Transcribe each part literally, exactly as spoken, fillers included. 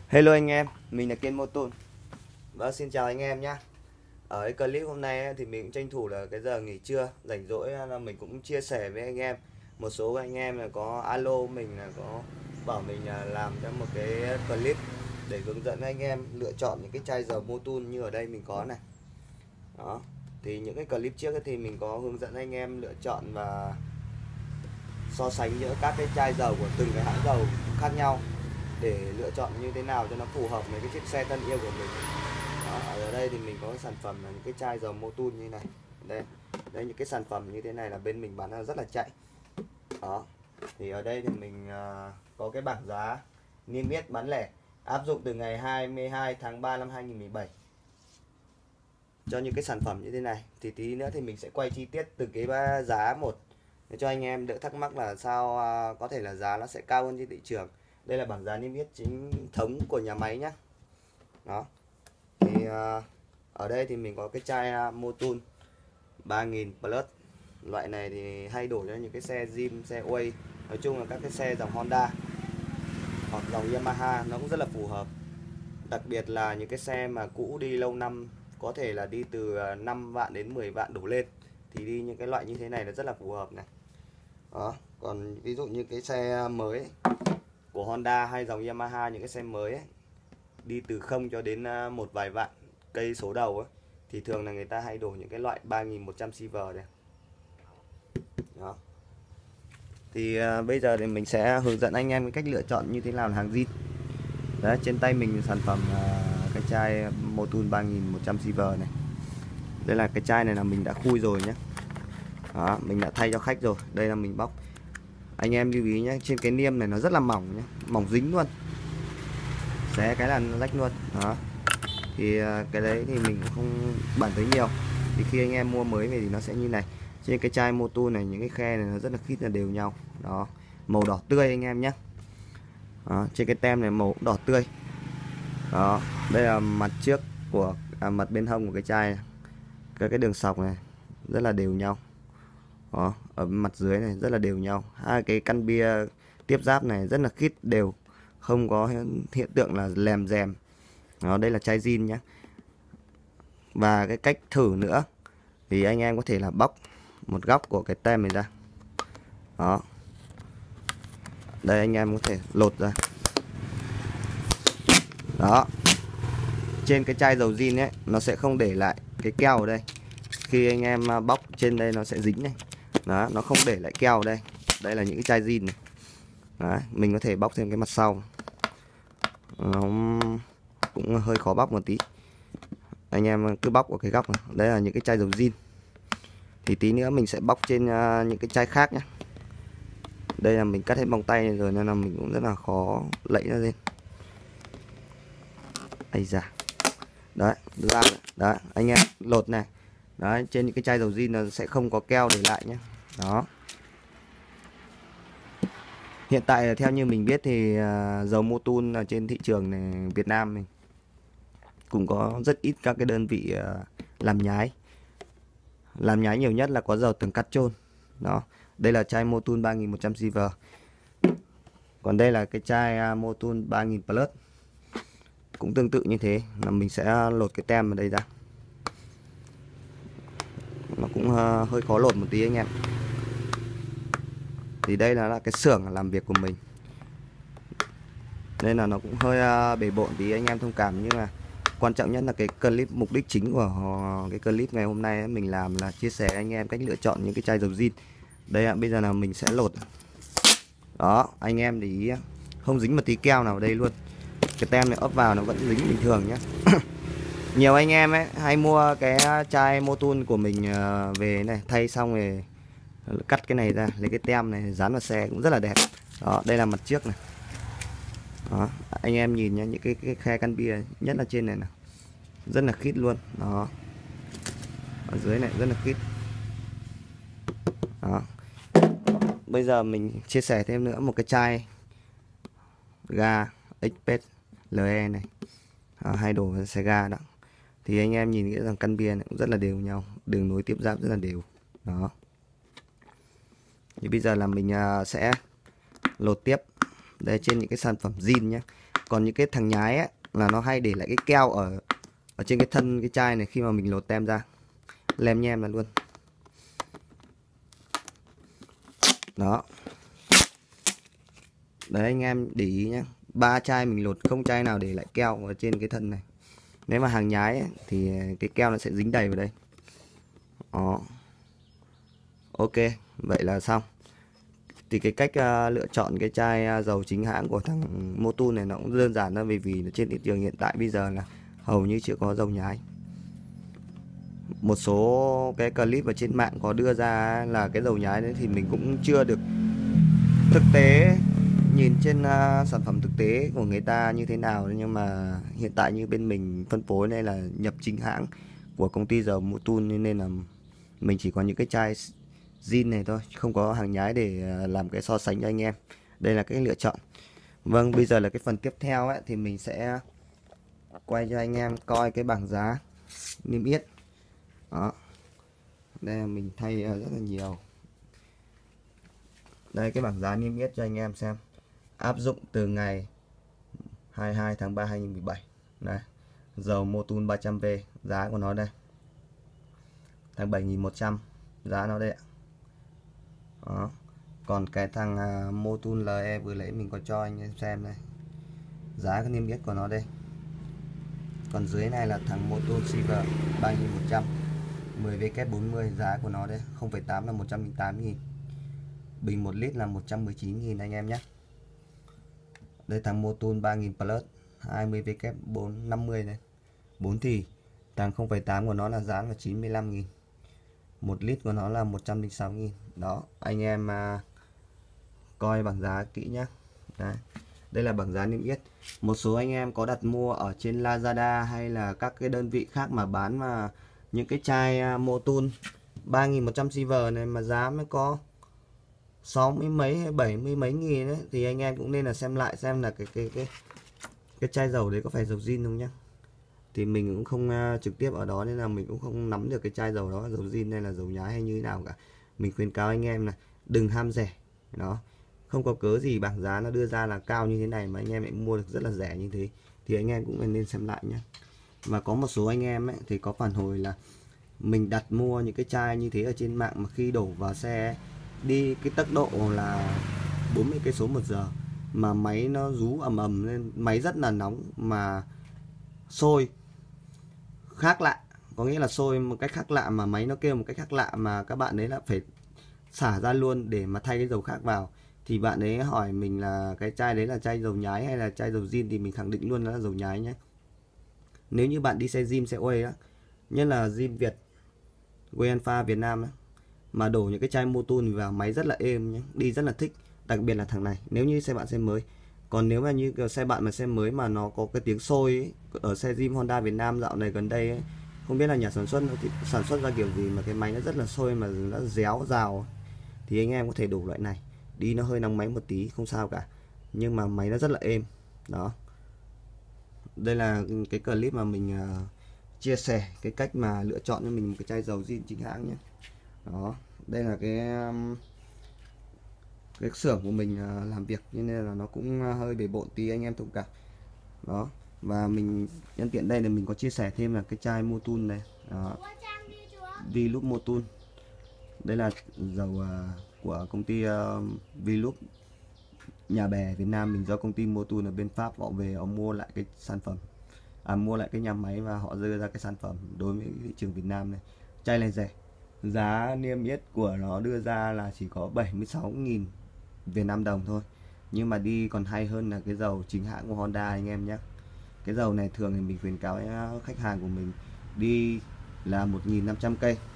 Hello anh em, mình là Kiên Motor. Vâng, xin chào anh em nhé. Ở cái clip hôm nay thì mình cũng tranh thủ là cái giờ nghỉ trưa rảnh rỗi, là mình cũng chia sẻ với anh em. Một số anh em là có alo mình là có bảo mình là làm cho một cái clip để hướng dẫn anh em lựa chọn những cái chai dầu Motul như ở đây mình có này. Đó. Thì những cái clip trước thì mình có hướng dẫn anh em lựa chọn và so sánh giữa các cái chai dầu của từng cái hãng dầu khác nhau để lựa chọn như thế nào cho nó phù hợp với cái chiếc xe thân yêu của mình. Đó, ở đây thì mình có cái sản phẩm là những cái chai dầu Motul như này. Đây, đây những cái sản phẩm như thế này là bên mình bán rất là chạy. Đó. Thì ở đây thì mình uh, có cái bảng giá niêm yết bán lẻ áp dụng từ ngày hai mươi hai tháng ba năm hai nghìn không trăm mười bảy cho những cái sản phẩm như thế này. Thì tí nữa thì mình sẽ quay chi tiết từ cái giá một để cho anh em đỡ thắc mắc là sao uh, có thể là giá nó sẽ cao hơn trên thị trường. Đây là bảng giá niêm yết chính thống của nhà máy nhé. Đó. Thì uh, ở đây thì mình có cái chai uh, Motul ba nghìn plus. Loại này thì hay đổi cho những cái xe gym, xe Way, nói chung là các cái xe dòng Honda hoặc dòng Yamaha nó cũng rất là phù hợp. Đặc biệt là những cái xe mà cũ đi lâu năm, có thể là đi từ năm vạn đến mười vạn đổ lên, thì đi những cái loại như thế này là rất là phù hợp này. Đó. Còn ví dụ như cái xe mới ấy, của Honda hay dòng Yamaha, những cái xe mới ấy, đi từ không cho đến một vài vạn cây số đầu ấy, thì thường là người ta hay đổ những cái loại ba nghìn một trăm Silver này. Đó. Thì à, bây giờ thì mình sẽ hướng dẫn anh em cái cách lựa chọn như thế nào là hàng zin. Đấy, trên tay mình sản phẩm à, cái chai Motul ba nghìn một trăm Silver này. Đây là cái chai này là mình đã khui rồi nhé. Đó, mình đã thay cho khách rồi. Đây là mình bóc. Anh em lưu ý nhé, trên cái niêm này nó rất là mỏng nhé, mỏng dính luôn. Xé cái là nó rách luôn. Đó. Thì cái đấy thì mình cũng không bàn tới nhiều. Thì khi anh em mua mới về thì nó sẽ như này. Trên cái chai Motul này, những cái khe này nó rất là khít, là đều nhau. Đó, màu đỏ tươi anh em nhé. Đó, trên cái tem này màu cũng đỏ tươi. Đó, đây là mặt trước của à, mặt bên hông của cái chai này. Các cái đường sọc này rất là đều nhau. Đó, ở mặt dưới này rất là đều nhau. Hai cái căn bia tiếp giáp này rất là khít đều, không có hiện tượng là lèm rèm. Đó, đây là chai zin nhé. Và cái cách thử nữa thì anh em có thể là bóc một góc của cái tem này ra. Đó. Đây anh em có thể lột ra. Đó. Trên cái chai dầu zin ấy nó sẽ không để lại cái keo ở đây. Khi anh em bóc trên đây nó sẽ dính này. Đó, nó không để lại keo ở đây. Đây là những cái chai zin này. Đó, mình có thể bóc thêm cái mặt sau. Nó cũng hơi khó bóc một tí. Anh em cứ bóc ở cái góc này. Đây là những cái chai dầu zin. Thì tí nữa mình sẽ bóc trên uh, những cái chai khác nhé. Đây là mình cắt hết vòng tay rồi nên là mình cũng rất là khó lẫy nó lên. Ây da. Đấy, ra đấy, anh em lột này. Đấy, trên những cái chai dầu zin nó sẽ không có keo để lại nhé. Đó. Hiện tại theo như mình biết thì uh, dầu Motul trên thị trường này, Việt Nam mình cũng có rất ít các cái đơn vị uh, làm nhái. Làm nhái nhiều nhất là có dầu tường cắt trôn. Đó, đây là chai Motul ba nghìn một trăm Silver. Còn đây là cái chai uh, Motul ba nghìn Plus. Cũng tương tự như thế, là mình sẽ lột cái tem ở đây ra. Nó cũng uh, hơi khó lột một tí anh em. Thì đây là, là cái xưởng làm việc của mình, nên là nó cũng hơi uh, bể bộn tí anh em thông cảm. Nhưng mà quan trọng nhất là cái clip, mục đích chính của cái clip ngày hôm nay ấy, mình làm là chia sẻ anh em cách lựa chọn những cái chai dầu zin. Đây ạ, bây giờ là mình sẽ lột. Đó, anh em để ý không dính một tí keo nào ở đây luôn. Cái tem này ốp vào nó vẫn dính bình thường nhé. Nhiều anh em ấy hay mua cái chai Motul của mình về này, thay xong rồi cắt cái này ra, lấy cái tem này dán vào xe cũng rất là đẹp. Đó, đây là mặt trước này. Đó, anh em nhìn nhé, những cái, cái khe căn bia nhất là trên này này rất là khít luôn. Đó, ở dưới này rất là khít. Đó. Bây giờ mình chia sẻ thêm nữa một cái chai ga Express lờ e này. Đó, hay đổ vào xe ga đó. Thì anh em nhìn cái rằng căn bia này cũng rất là đều nhau, đường nối tiếp giáp rất là đều. Đó. Thì bây giờ là mình sẽ lột tiếp. Đây, trên những cái sản phẩm zin nhé. Còn những cái thằng nhái ấy, là nó hay để lại cái keo ở ở trên cái thân cái chai này khi mà mình lột tem ra, lem nhem ra luôn. Đó. Đấy anh em để ý nhé, ba chai mình lột không chai nào để lại keo ở trên cái thân này. Nếu mà hàng nhái ấy, thì cái keo nó sẽ dính đầy vào đây. Đó. Ok, vậy là xong. Thì cái cách uh, lựa chọn cái chai uh, dầu chính hãng của thằng Motul này nó cũng đơn giản thôi, vì vì trên thị trường hiện tại bây giờ là hầu như chưa có dầu nhái. Một số cái clip ở trên mạng có đưa ra là cái dầu nhái đấy thì mình cũng chưa được thực tế, nhìn trên uh, sản phẩm thực tế của người ta như thế nào. Nhưng mà hiện tại như bên mình phân phối này là nhập chính hãng của công ty dầu Motul, nên là mình chỉ có những cái chai zin này thôi, không có hàng nhái để làm cái so sánh cho anh em. Đây là cái lựa chọn. Vâng, bây giờ là cái phần tiếp theo ấy, thì mình sẽ quay cho anh em coi cái bảng giá niêm yết. Đó. Đây là mình thay rất là nhiều. Đây cái bảng giá niêm yết cho anh em xem. Áp dụng từ ngày hai mươi hai tháng ba năm hai nghìn không trăm mười bảy. Đây. Dầu Motul ba trăm V, giá của nó đây. Tháng bảy nghìn một trăm, giá nó đây ạ. Đó. Còn cái thằng uh, Motul lờ e vừa lấy mình có cho anh em xem đây, giá cái niêm yết của nó đây. Còn dưới này là thằng Motul Silver ba nghìn một trăm, mười W bốn mươi, giá của nó đây không phẩy tám là một trăm lẻ tám nghìn, bình một lít là một trăm mười chín nghìn anh em nhé. Đây thằng Motul ba nghìn Plus hai mươi W bốn năm mươi này, bốn thì thằng không phẩy tám của nó là giá là chín mươi lăm nghìn, một lít của nó là một trăm lẻ sáu nghìn. Đó, anh em à, coi bảng giá kỹ nhé. Đấy. Đây là bảng giá niêm yết. Một số anh em có đặt mua ở trên Lazada hay là các cái đơn vị khác mà bán mà những cái chai uh, Motul ba nghìn một trăm silver này mà giá mới có sáu mươi mấy hay bảy mươi mấy nghìn đấy, thì anh em cũng nên là xem lại xem là cái cái cái cái chai dầu đấy có phải dầu zin không nhá. Thì mình cũng không uh, trực tiếp ở đó nên là mình cũng không nắm được cái chai dầu đó dầu zin hay là dầu nhái hay như thế nào cả. Mình khuyên cáo anh em là đừng ham rẻ. Đó, không có cớ gì bảng giá nó đưa ra là cao như thế này mà anh em lại mua được rất là rẻ như thế, thì anh em cũng nên xem lại nhé. Và có một số anh em ấy thì có phản hồi là mình đặt mua những cái chai như thế ở trên mạng mà khi đổ vào xe đi cái tốc độ là bốn mươi cây số một giờ mà máy nó rú ầm ầm lên, máy rất là nóng mà sôi khác lạ, có nghĩa là sôi một cách khác lạ mà máy nó kêu một cách khác lạ, mà các bạn ấy là phải xả ra luôn để mà thay cái dầu khác vào. Thì bạn ấy hỏi mình là cái chai đấy là chai dầu nhái hay là chai dầu zin, thì mình khẳng định luôn là dầu nhái nhé. Nếu như bạn đi xe zin xe Way á, nhất là zin Việt, Way Alpha Việt Nam á, mà đổ những cái chai Motul vào máy rất là êm nhé, đi rất là thích. Đặc biệt là thằng này nếu như xe bạn xe mới. Còn nếu mà như xe bạn mà xe mới mà nó có cái tiếng sôi ấy, ở xe zin Honda Việt Nam dạo này gần đây ấy, không biết là nhà sản xuất nó thì sản xuất ra kiểu gì mà cái máy nó rất là sôi mà nó réo rào, thì anh em có thể đổ loại này. Đi nó hơi nóng máy một tí không sao cả, nhưng mà máy nó rất là êm. Đó, đây là cái clip mà mình uh, chia sẻ cái cách mà lựa chọn cho mình một cái chai dầu zin chính hãng nhé. Đó, đây là cái um, cái xưởng của mình uh, làm việc, cho nên là nó cũng uh, hơi bể bộn tí, anh em thông cảm. Đó, và mình nhân tiện đây là mình có chia sẻ thêm là cái chai Motul này. Đó, V-Loop Motul. Đây là dầu uh, của công ty uh, V-Loop nhà bè Việt Nam mình, do công ty Motul ở bên Pháp họ về họ mua lại cái sản phẩm, à, mua lại cái nhà máy và họ đưa ra cái sản phẩm đối với thị trường Việt Nam này. Chai này rẻ, giá niêm yết của nó đưa ra là chỉ có bảy mươi sáu nghìn Việt Nam đồng thôi, nhưng mà đi còn hay hơn là cái dầu chính hãng của Honda anh em nhé. Cái dầu này thường thì mình khuyến cáo khách hàng của mình đi là một nghìn năm trăm cây.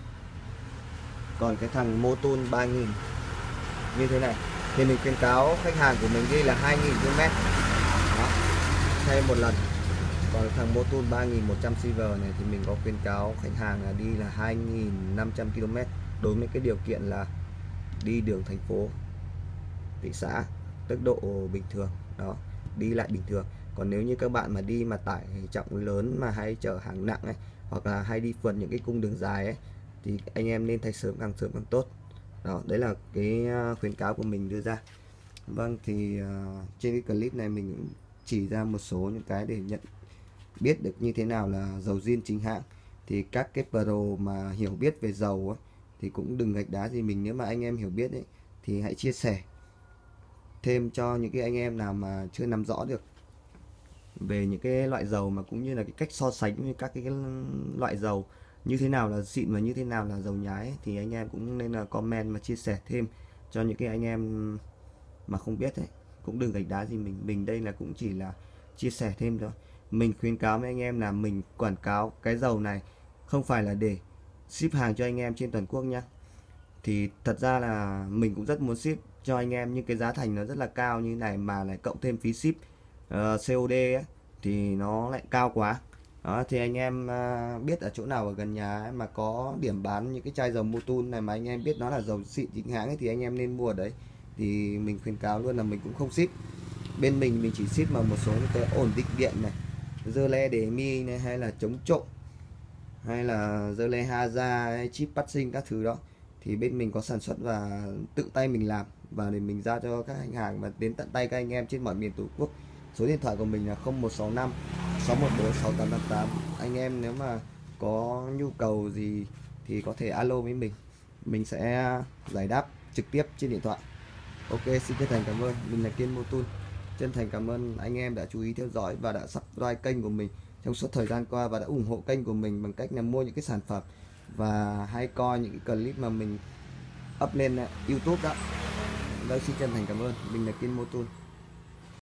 Còn cái thằng Motul ba nghìn như thế này thì mình khuyến cáo khách hàng của mình đi là hai nghìn ki lô mét. Đó, thay một lần. Còn thằng Motul ba nghìn một trăm Silver này thì mình có khuyến cáo khách hàng là đi là hai nghìn năm trăm ki lô mét, đối với cái điều kiện là đi đường thành phố, thị xã, tốc độ bình thường. Đó, đi lại bình thường. Còn nếu như các bạn mà đi mà tải trọng lớn mà hay chở hàng nặng ấy, hoặc là hay đi phượt những cái cung đường dài ấy, thì anh em nên thay sớm, càng sớm càng tốt. Đó, đấy là cái khuyến cáo của mình đưa ra. Vâng, thì uh, trên cái clip này mình cũng chỉ ra một số những cái để nhận biết được như thế nào là dầu zin chính hãng. Thì các cái pro mà hiểu biết về dầu ấy, thì cũng đừng gạch đá gì mình. Nếu mà anh em hiểu biết ấy, thì hãy chia sẻ thêm cho những cái anh em nào mà chưa nắm rõ được về những cái loại dầu, mà cũng như là cái cách so sánh với các cái loại dầu như thế nào là xịn và như thế nào là dầu nhái ấy, thì anh em cũng nên là comment mà chia sẻ thêm cho những cái anh em mà không biết ấy. Cũng đừng gạch đá gì mình. Mình đây là cũng chỉ là chia sẻ thêm thôi. Mình khuyến cáo với anh em là mình quảng cáo cái dầu này không phải là để ship hàng cho anh em trên toàn quốc nhá. Thì thật ra là mình cũng rất muốn ship cho anh em, nhưng cái giá thành nó rất là cao như này, mà lại cộng thêm phí ship uh, xê ô đê ấy, thì nó lại cao quá. Đó, thì anh em uh, biết ở chỗ nào ở gần nhà ấy, mà có điểm bán những cái chai dầu Motul này mà anh em biết nó là dầu xịn chính hãng ấy, thì anh em nên mua ở đấy. Thì mình khuyến cáo luôn là mình cũng không ship. Bên mình mình chỉ ship mà một số những cái ổn định điện này, dơ le để mi này, hay là chống trộm, hay là dơ le Haza hay chip phát sinh các thứ đó, thì bên mình có sản xuất và tự tay mình làm và để mình giao cho các khách hàng và đến tận tay các anh em trên mọi miền Tổ quốc. Số điện thoại của mình là không một sáu năm sáu một bốn sáu tám tám tám. Anh em nếu mà có nhu cầu gì thì có thể alo với mình, mình sẽ giải đáp trực tiếp trên điện thoại. Ok, xin chân thành cảm ơn. Mình là Kiên Motul. Chân thành cảm ơn anh em đã chú ý theo dõi và đã subscribe kênh của mình trong suốt thời gian qua, và đã ủng hộ kênh của mình bằng cách là mua những cái sản phẩm và hay coi những cái clip mà mình up lên YouTube đó. Đây, xin chân thành cảm ơn. Mình là Kiên Motul.